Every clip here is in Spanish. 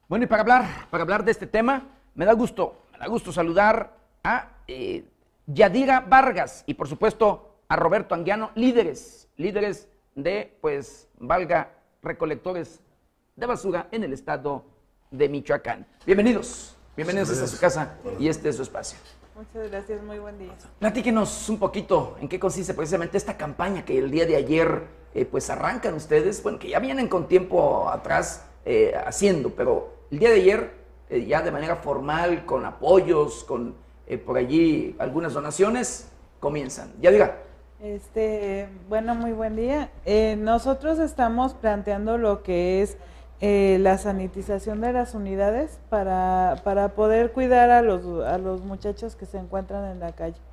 Bueno, y para hablar de este tema, me da gusto saludar a Yadira Vargas y por supuesto a Roberto Anguiano, líderes de, pues, valga, recolectores de basura en el estado de Michoacán. Bienvenidos a su casa y este es su espacio. Muchas gracias, muy buen día. Platíquenos un poquito en qué consiste precisamente esta campaña que el día de ayer pues arrancan ustedes, bueno, que ya vienen con tiempo atrás haciendo, pero el día de ayer ya de manera formal, con apoyos, con por allí algunas donaciones, comienzan. Ya diga. Bueno, muy buen día. Nosotros estamos planteando lo que es la sanitización de las unidades para poder cuidar a los muchachos que se encuentran en la calle.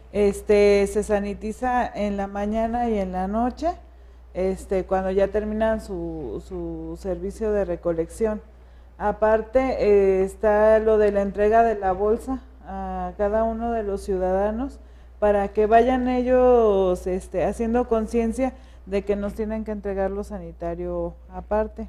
Se sanitiza en la mañana y en la noche, cuando ya terminan su servicio de recolección. Aparte, está lo de la entrega de la bolsa a cada uno de los ciudadanos para que vayan ellos haciendo conciencia de que nos tienen que entregar lo sanitario aparte.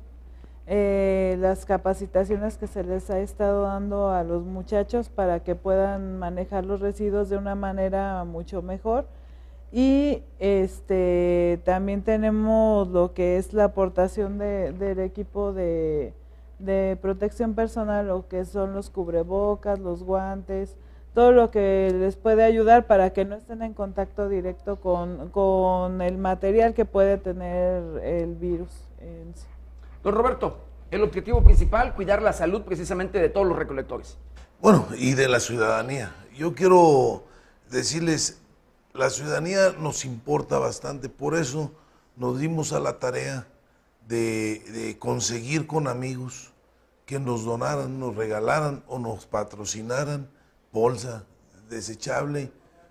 Las capacitaciones que se les ha estado dando a los muchachos para que puedan manejar los residuos de una manera mucho mejor. Y también tenemos lo que es la aportación del equipo de protección personal, lo que son los cubrebocas, los guantes, todo lo que les puede ayudar para que no estén en contacto directo con el material que puede tener el virus en sí. Don Roberto, el objetivo principal, cuidar la salud precisamente de todos los recolectores. Bueno, y de la ciudadanía. Yo quiero decirles, la ciudadanía nos importa bastante, por eso nos dimos a la tarea de conseguir con amigos que nos donaran, nos regalaran o nos patrocinaran bolsa desechable,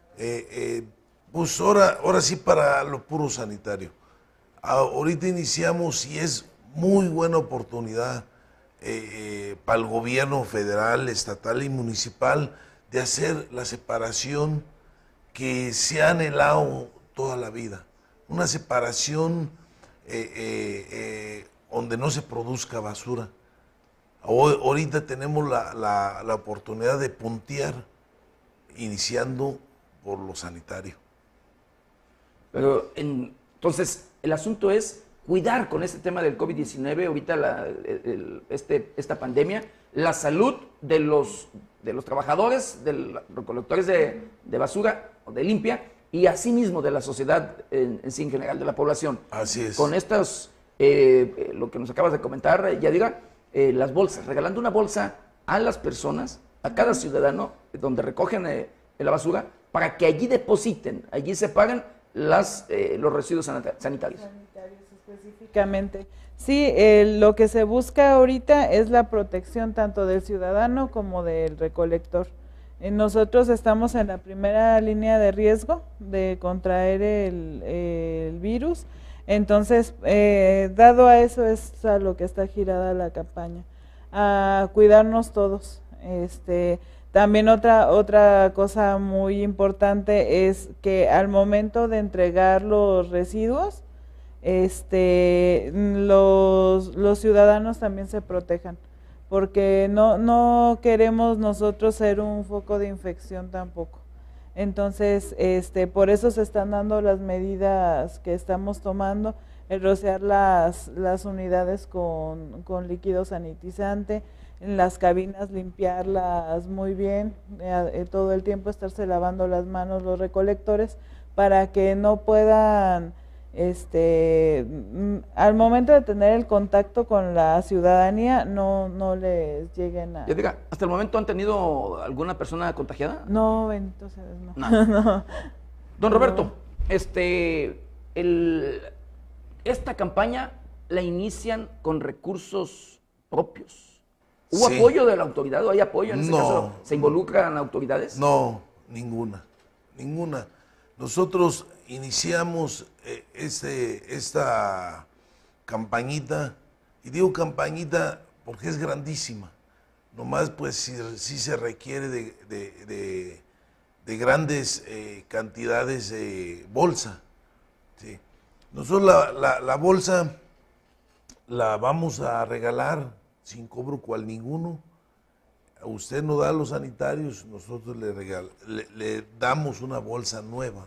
pues ahora sí para lo puro sanitario. Ahorita iniciamos y es muy buena oportunidad para el gobierno federal, estatal y municipal de hacer la separación que se ha anhelado toda la vida. Una separación donde no se produzca basura. Ahorita tenemos la oportunidad de puntear, iniciando por lo sanitario. Pero entonces el asunto es cuidar con este tema del COVID-19, ahorita esta pandemia, la salud de los trabajadores, de los recolectores de basura o de limpia, y asimismo de la sociedad en sí en general, de la población. Así es. Con estas, lo que nos acabas de comentar, Yadira, las bolsas, regalando una bolsa a las personas, a cada ciudadano, donde recogen la basura, para que allí depositen, allí separen los residuos sanitarios. Específicamente. Sí, lo que se busca ahorita es la protección tanto del ciudadano como del recolector. Nosotros estamos en la primera línea de riesgo de contraer el virus, entonces, dado a eso es a lo que está girada la campaña, a cuidarnos todos. También otra cosa muy importante es que al momento de entregar los residuos, los ciudadanos también se protejan, porque no queremos nosotros ser un foco de infección tampoco. Entonces, por eso se están dando las medidas que estamos tomando, el rociar las unidades con líquido sanitizante, en las cabinas limpiarlas muy bien, todo el tiempo estarse lavando las manos los recolectores para que no puedan, al momento de tener el contacto con la ciudadanía, no les lleguen a... Yo diga, ¿hasta el momento han tenido alguna persona contagiada? No, entonces no. No. Don Roberto, esta campaña la inician con recursos propios. ¿Hubo apoyo de la autoridad o hay apoyo en ese caso? ¿Se involucran autoridades? No, ninguna. Nosotros iniciamos esta campañita, y digo campañita porque es grandísima. Nomás pues sí se requiere de grandes cantidades de bolsa. ¿Sí? Nosotros la bolsa la vamos a regalar sin cobro cual ninguno. A usted no da los sanitarios, nosotros le damos una bolsa nueva.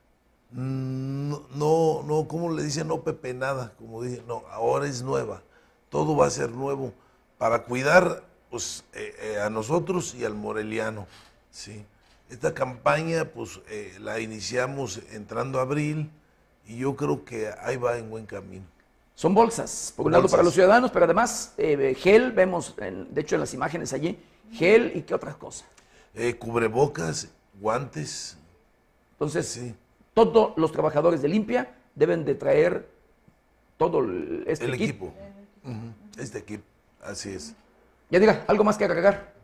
No, como le dicen, no Pepe nada, como dije, no, ahora es nueva. Todo va a ser nuevo para cuidar pues, a nosotros y al moreliano, ¿sí? Esta campaña pues la iniciamos entrando a abril y yo creo que ahí va en buen camino. Son bolsas, por un lado para los ciudadanos, pero además gel, vemos, de hecho en las imágenes allí, gel y qué otras cosas. Cubrebocas, guantes. Entonces, sí. Todos los trabajadores de Limpia deben de traer todo el equipo. Este equipo, así es. Ya diga, ¿algo más que agregar?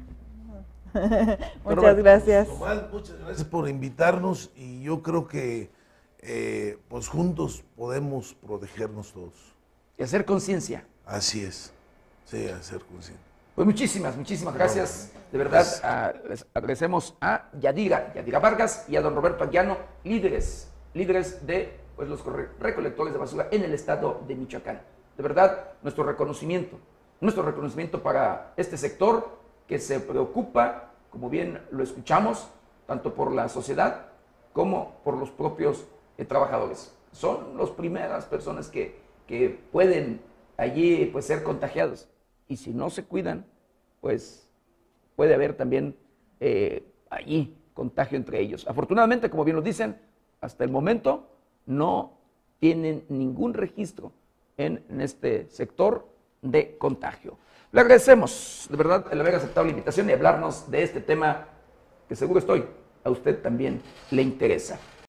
Muchas gracias. Muchas gracias por invitarnos y yo creo que pues juntos podemos protegernos todos. Y hacer conciencia. Así es, sí, hacer conciencia. Pues muchísimas gracias. De verdad, les agradecemos a Yadira Vargas y a don Roberto Anguiano, líderes de pues, los recolectores de basura en el estado de Michoacán. De verdad, nuestro reconocimiento para este sector que se preocupa, como bien lo escuchamos, tanto por la sociedad como por los propios trabajadores. Son las primeras personas que pueden allí pues, ser contagiados. Y si no se cuidan, pues puede haber también allí contagio entre ellos. Afortunadamente, como bien lo dicen, hasta el momento no tienen ningún registro en este sector de contagio. Le agradecemos, de verdad, el haber aceptado la invitación y hablarnos de este tema que seguro estoy, a usted también le interesa.